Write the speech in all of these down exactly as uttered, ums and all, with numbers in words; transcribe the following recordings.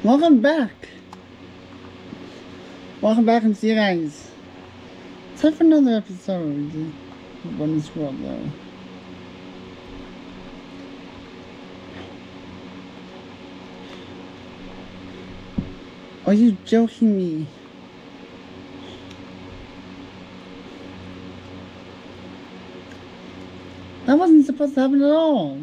Welcome back. Welcome back and see you guys. Time for another episode of Women's World though. Are you joking me? That wasn't supposed to happen at all.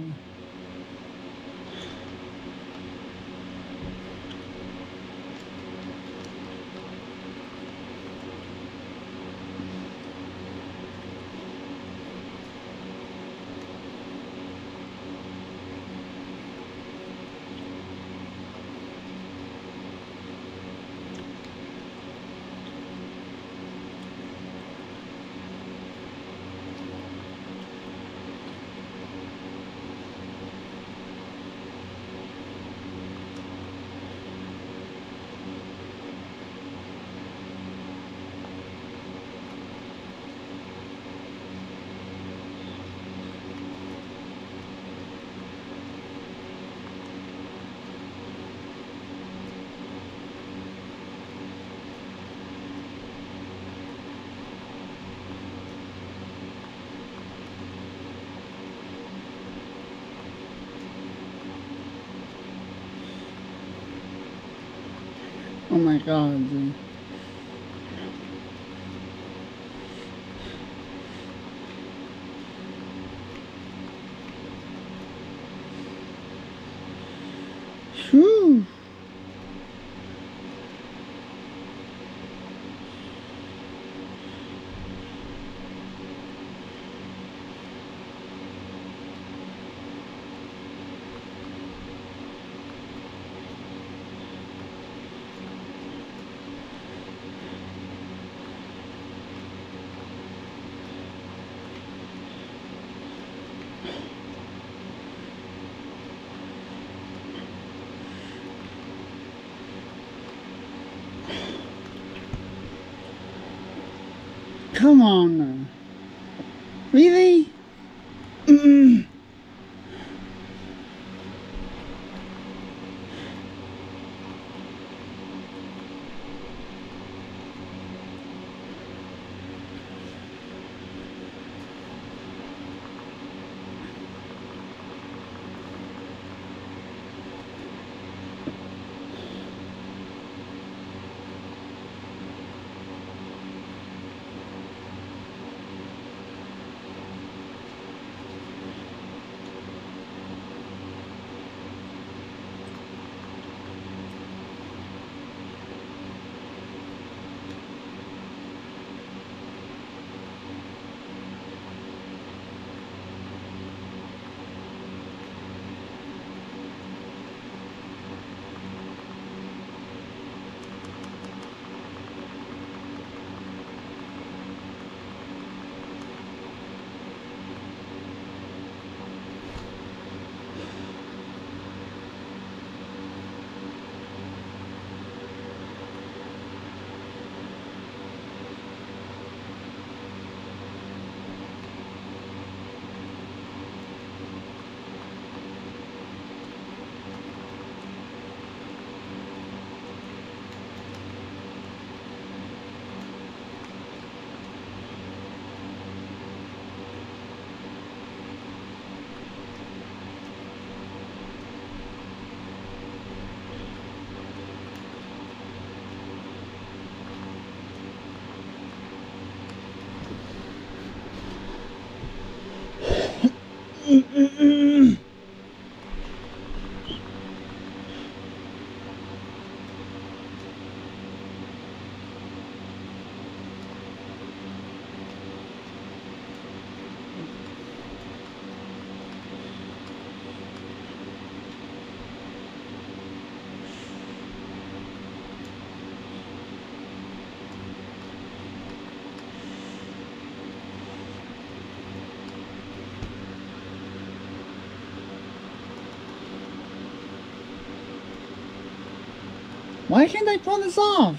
Oh my god, dude. Whew. Come on. Really? Mm-mm. Mm-mm-mm. Why can't I pull this off?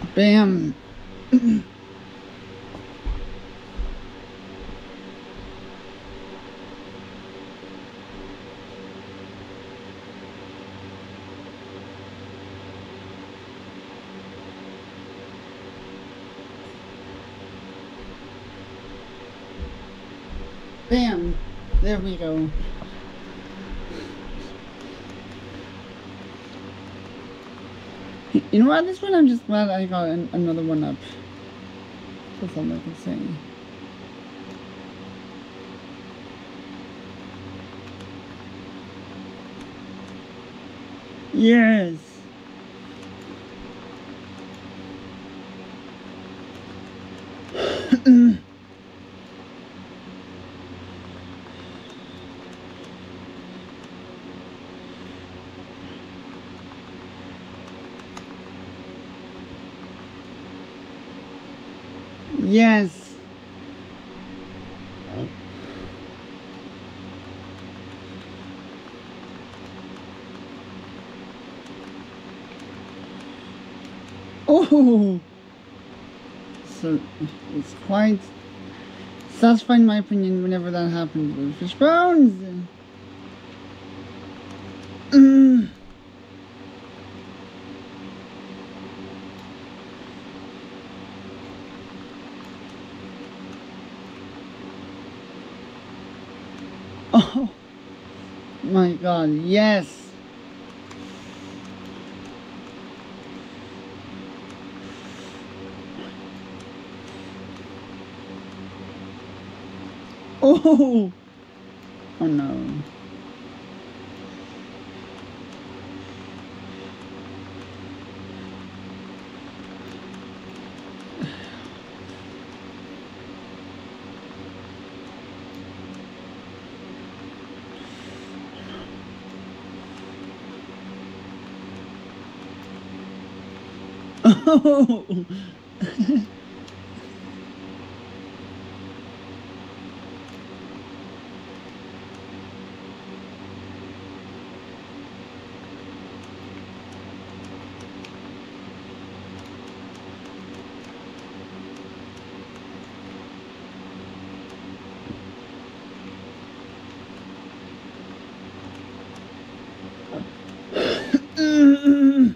Bam. Bam. There we go. You know what? This one I'm just glad I got an, another one up. That's all I can say. Yes. Yes. Oh. So it's quite satisfying in my opinion whenever that happens with fish bones. Mm. Oh my god, yes. Oh, oh no. Oh. Mm.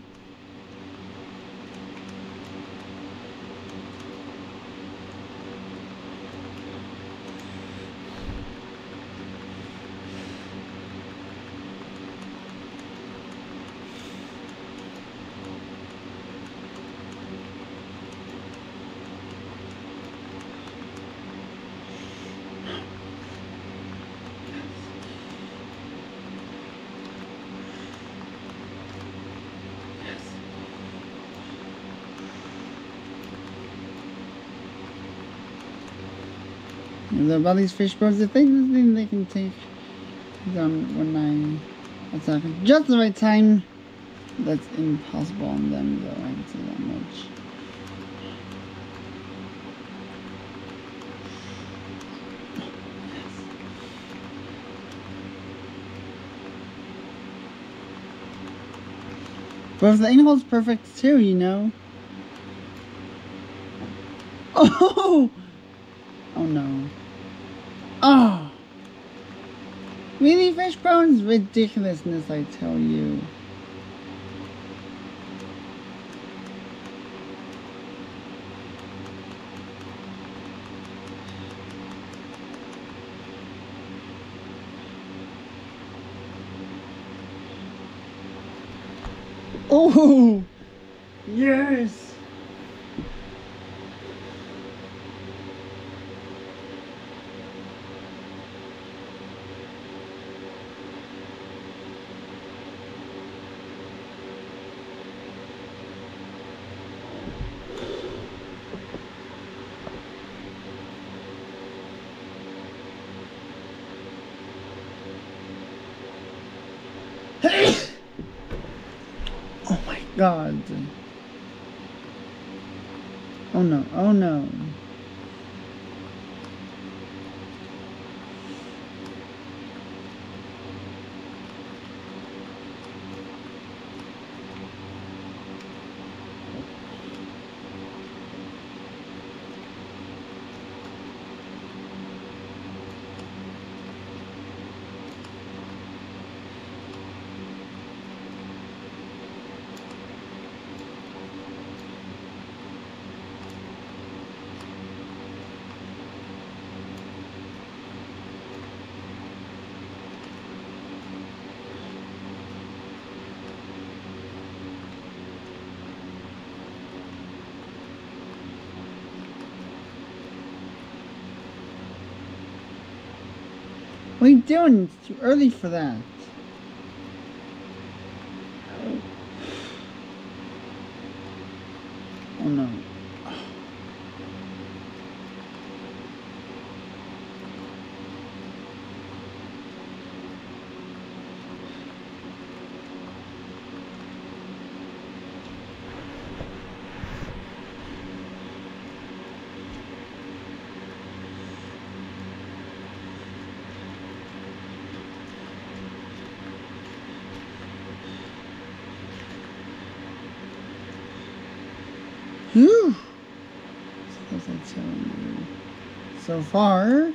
About these fish bones, if they think they can take them when I attack at just the right time, that's impossible on them, though, I can say that much. But if the angle's perfect too, you know. Oh! Oh no. Oh! Really, fish bones? Ridiculousness, I tell you. Oh! Yes! Oh my god. Oh no, oh no. What are you doing? It's too early for that. Oh no. Whew. Suppose I tell you. So far.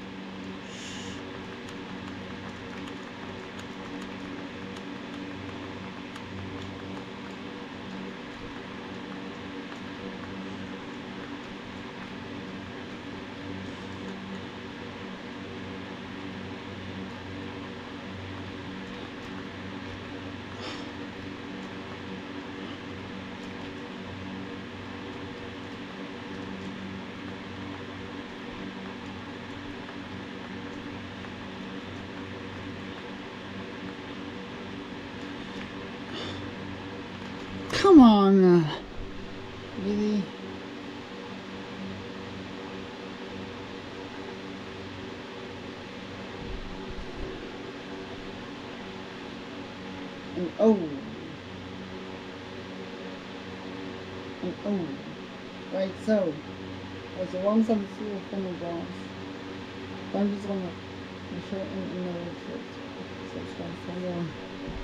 Come on, uh, really? And oh, and oh, right. So, what's the wrong side of the seal from the balls? So I'm just gonna shorten another first. So it's going for one.